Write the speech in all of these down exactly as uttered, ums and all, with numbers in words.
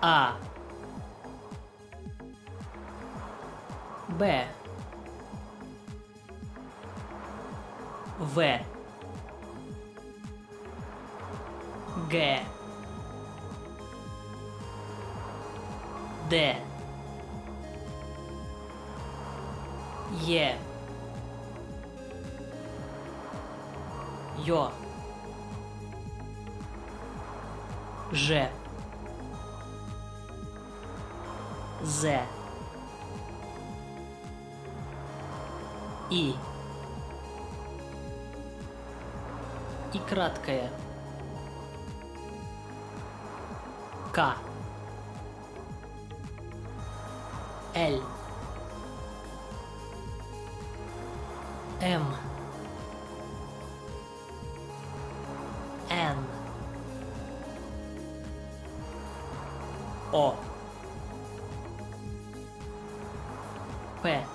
А. Б. В. Г. Д. Е. Ё. Ж. З. И. И краткое. К. Л. М. Н. О. П.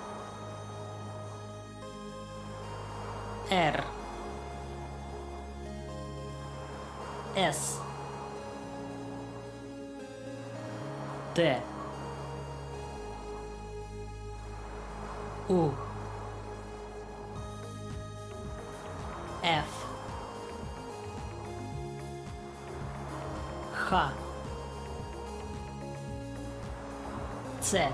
Р. С. Т. У. Ф. Х. Ц.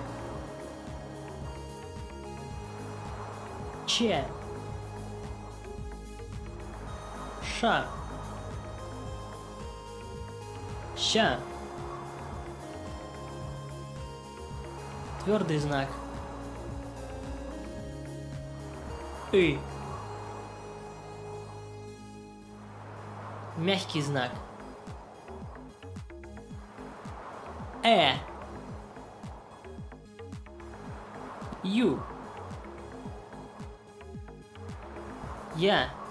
Ч. Ш. Щ. Твердый знак. И. Мягкий знак. Э. Ю. Я.